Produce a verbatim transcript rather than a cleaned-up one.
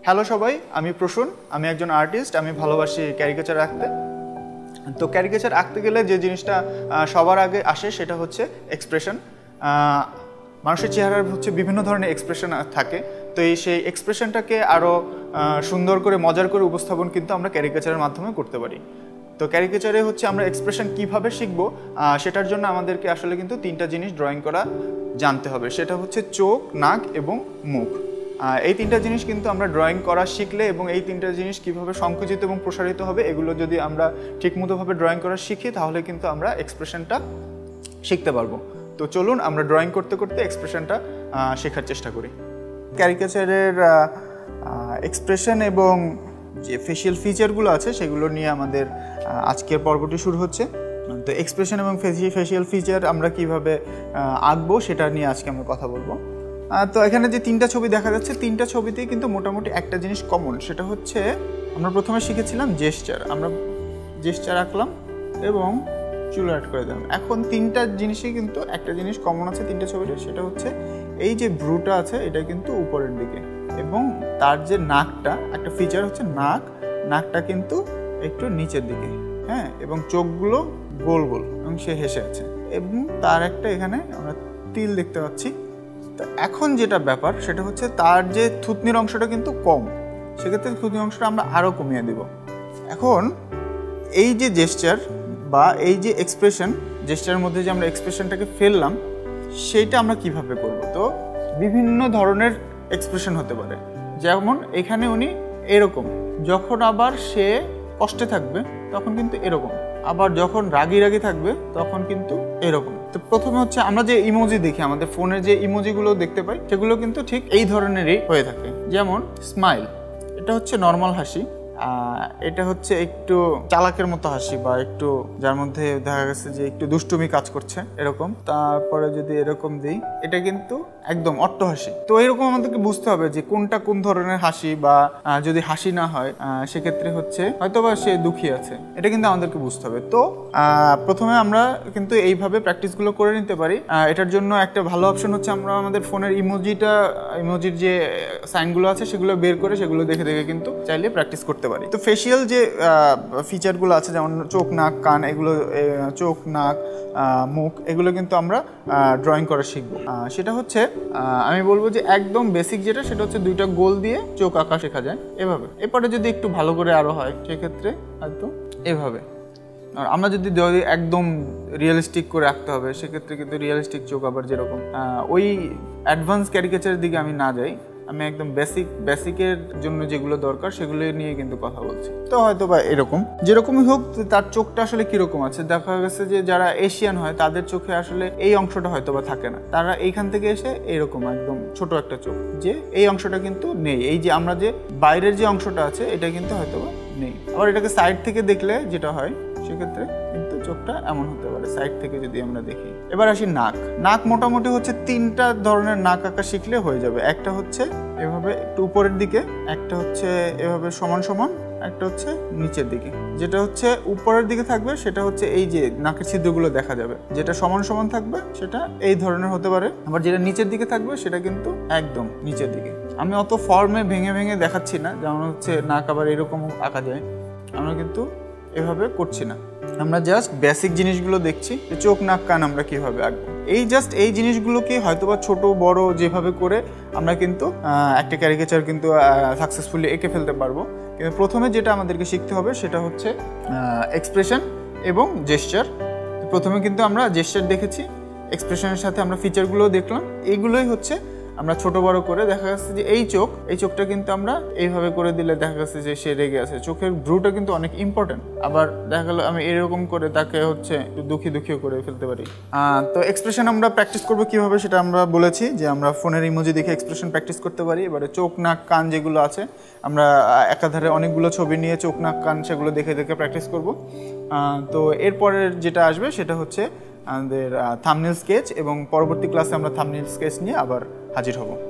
Hello সবাই, আমি প্রসূন। আমি একজন আর্টিস্ট। আমি ভালোবাসি ক্যারিকেচার আঁকতে। তো ক্যারিকেচার আঁকতে গেলে যে জিনিসটা সবার আগে আসে সেটা হচ্ছে এক্সপ্রেশন। মানুষের চেহারার হচ্ছে বিভিন্ন ধরনের এক্সপ্রেশন থাকে। তো এই সেই এক্সপ্রেশনটাকে আরও সুন্দর করে মজার করে উপস্থাপন কিন্তু আমরা ক্যারিকেচারের মাধ্যমে করতে পারি। তো ক্যারিকেচারে হচ্ছে আমরা এক্সপ্রেশন কীভাবে শিখবো সেটার জন্য আমাদেরকে আসলে কিন্তু তিনটা জিনিস ড্রয়িং করা জানতে হবে। সেটা হচ্ছে চোখ, নাক এবং মুখ। এই তিনটা জিনিস কিন্তু আমরা ড্রয়িং করা শিখলে এবং এই তিনটা জিনিস কীভাবে সংকুচিত এবং প্রসারিত হবে এগুলো যদি আমরা ঠিকমতোভাবে ড্রয়িং করা শিখি তাহলে কিন্তু আমরা এক্সপ্রেশনটা শিখতে পারবো। তো চলুন আমরা ড্রয়িং করতে করতে এক্সপ্রেশনটা শেখার চেষ্টা করি। ক্যারিকেচারের এক্সপ্রেশন এবং যে ফেশিয়াল ফিচারগুলো আছে সেগুলো নিয়ে আমাদের আজকের পর্বটি শুরু হচ্ছে। তো এক্সপ্রেশন এবং ফেশিয়াল ফিচার আমরা কিভাবে আঁকবো সেটা নিয়ে আজকে আমরা কথা বলবো। তো এখানে যে তিনটা ছবি দেখা যাচ্ছে, তিনটা ছবিতেই কিন্তু মোটামুটি একটা জিনিস কমন, সেটা হচ্ছে আমরা প্রথমে শিখেছিলাম জেস্চার। আমরা জেস্চার আঁকলাম এবং চুল অ্যাড করে দিলাম। এখন তিনটা জিনিসই কিন্তু একটা জিনিস কমন আছে তিনটা ছবিতে, সেটা হচ্ছে এই যে ভ্রুটা আছে এটা কিন্তু উপরের দিকে এবং তার যে নাকটা, একটা ফিচার হচ্ছে নাক, নাকটা কিন্তু একটু নিচের দিকে, হ্যাঁ, এবং চোখগুলো গোল গোল এবং সে হেসে আছে এবং তার একটা এখানে আমরা তিল দেখতে পাচ্ছি। তো এখন যেটা ব্যাপার সেটা হচ্ছে তার যে থুতনির অংশটা কিন্তু কম, সেক্ষেত্রে থুতনির অংশটা আমরা আরও কমিয়ে দেব। এখন এই যে জেস্চার বা এই যে এক্সপ্রেশন, জেস্চারের মধ্যে যে আমরা এক্সপ্রেশনটাকে ফেললাম সেইটা আমরা কিভাবে করব। তো বিভিন্ন ধরনের এক্সপ্রেশন হতে পারে, যেমন এখানে উনি এরকম, যখন আবার সে কষ্টে থাকবে তখন কিন্তু এরকম, আবার যখন রাগি রাগি থাকবে তখন কিন্তু এরকম। তো প্রথমে হচ্ছে আমরা যে ইমোজি দেখি, আমাদের ফোনের যে ইমোজিগুলো দেখতে পাই সেগুলো কিন্তু ঠিক এই ধরনেরই হয়ে থাকে। যেমন স্মাইল, এটা হচ্ছে নর্মাল হাসি, এটা হচ্ছে একটু চালাকের মতো হাসি বা একটু যার মধ্যে দেখা গেছে যে একটু দুষ্টুমি কাজ করছে এরকম। তারপরে যদি এরকম দিই এটা কিন্তু একদম অট্ট হাসি। তো এরকম আমাদেরকে বুঝতে হবে যে কোনটা কোন ধরনের হাসি, বা যদি হাসি না হয় সেক্ষেত্রে হচ্ছে হয়তো বা সে দুঃখী আছে, এটা কিন্তু আমাদেরকে বুঝতে হবে। তো প্রথমে আমরা কিন্তু এইভাবে প্র্যাকটিসগুলো করে নিতে পারি। এটার জন্য একটা ভালো অপশন হচ্ছে আমরা আমাদের ফোনের ইমোজিটা, ইমোজির যে সাইনগুলো আছে সেগুলো বের করে সেগুলো দেখে দেখে কিন্তু চাইলে প্র্যাকটিস করতে পারি। তো ফেশিয়াল যে ফিচারগুলো আছে যেমন চোখ, নাক, কান, এগুলো চোখ, নাক, মুখ, এগুলো কিন্তু আমরা ড্রয়িং করা শিখবো। সেটা হচ্ছে আমি বলবো যে একদম বেসিক যেটা সেটা হচ্ছে দুইটা গোল দিয়ে চোখ আঁকা শেখা যায় এভাবে। এরপরে যদি একটু ভালো করে আরও হয় সেক্ষেত্রে হয়তো এভাবে। আর আমরা যদি একদম রিয়েলিস্টিক করে আঁকতে হবে সেক্ষেত্রে কিন্তু রিয়েলিস্টিক চোখ আবার যেরকম, ওই অ্যাডভান্স ক্যারিকেচারের দিকে আমি না যাই, আমি একদম বেসিক বেসিকের জন্য যেগুলো দরকার সেগুলো নিয়ে কিন্তু কথা বলছি। তো হয়তো বা এরকম যেরকমই হোক তার চোখটা আসলে কিরকম আছে, দেখা গেছে যে যারা এশিয়ান হয় তাদের চোখে আসলে এই অংশটা হয়তো বা থাকে না, তারা এইখান থেকে এসে এরকম একদম ছোট একটা চোখ, যে এই অংশটা কিন্তু নেই, এই যে আমরা যে বাইরের যে অংশটা আছে এটা কিন্তু হয়তো বা নেই। আবার এটাকে সাইড থেকে দেখলে যেটা হয় সেক্ষেত্রে কিন্তু চোখটা এমন হতে পারে সাইড থেকে যদি আমরা দেখি। এবার আসি নাক। নাক মোটামুটি হচ্ছে তিনটা ধরনের নাক আঁকা শিখলে হয়ে যাবে। একটা হচ্ছে এভাবে একটু উপরের দিকে, একটা হচ্ছে এভাবে সমান সমান, একটা হচ্ছে নিচের দিকে। যেটা হচ্ছে উপরের দিকে থাকবে সেটা হচ্ছে এই যে নাকের ছিদ্রগুলো দেখা যাবে, যেটা সমান সমান থাকবে সেটা এই ধরনের হতে পারে, আবার যেটা নিচের দিকে থাকবে সেটা কিন্তু একদম নিচের দিকে। আমি অত ফর্মে ভেঙে ভেঙে দেখাচ্ছি না, যেমন হচ্ছে নাক আবার এরকম আঁকা যায়, আমরা কিন্তু এভাবে করছি না, আমরা জাস্ট বেসিক জিনিসগুলো দেখছি যে চোখ, নাক, কান আমরা কীভাবে আঁকবো। এই জাস্ট এই জিনিসগুলোকে হয়তোবা ছোট বড় যেভাবে করে আমরা কিন্তু একটা ক্যারিকেচার কিন্তু সাকসেসফুলি এঁকে ফেলতে পারবো। কিন্তু প্রথমে যেটা আমাদেরকে শিখতে হবে সেটা হচ্ছে এক্সপ্রেশন এবং জেস্চার। প্রথমে কিন্তু আমরা জেস্চার দেখেছি, এক্সপ্রেশনের সাথে আমরা ফিচারগুলোও দেখলাম। এইগুলোই হচ্ছে আমরা ছোট বড় করে দেখা যাচ্ছে যে এই চোখ, এই চোখটা কিন্তু আমরা এইভাবে করে দিলে দেখা যাচ্ছে যে সে রেগে আছে, চোখের ভ্রুটা কিন্তু অনেক ইম্পর্টেন্ট। আবার দেখা গেলো আমি এরকম করে তাকে হচ্ছে দুঃখী দুঃখীও করে ফেলতে পারি। তো এক্সপ্রেশন আমরা প্র্যাকটিস করবো কীভাবে সেটা আমরা বলেছি যে আমরা ফোনের ইমোজি দেখে এক্সপ্রেশন প্র্যাকটিস করতে পারি। এবারে চোখ, নাক, কান যেগুলো আছে আমরা একাধারে অনেকগুলো ছবি নিয়ে চোখ, নাক, কান সেগুলো দেখে দেখে প্র্যাকটিস করব। তো এরপরের যেটা আসবে সেটা হচ্ছে আমাদের থাম্বনেল স্কেচ, এবং পরবর্তী ক্লাসে আমরা থাম্বনেল স্কেচ নিয়ে আবার হাজির হব।